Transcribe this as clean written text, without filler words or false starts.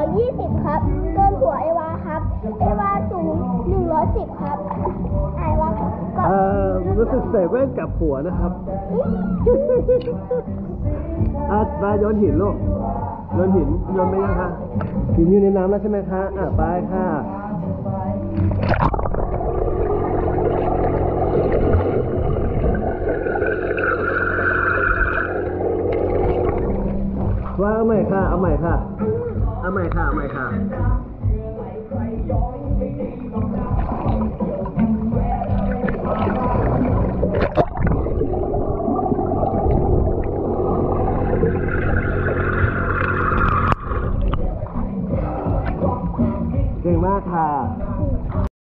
120ครับเกินหัวเอวาครับเอวาสูง110ครับไอวาก็รู้สึกใส่แว่นกับหัวนะครับมาโยนหินลูกโยนหินโยนไปยังคะหินอยู่ในน้ำแล้วใช่ไหมคะไปค่ะว่าเอาใหม่ค่ะเอาใหม่ค่ะเอาใหม่ค่ะเอาใหม่ค่ะเก่งมากค่ะ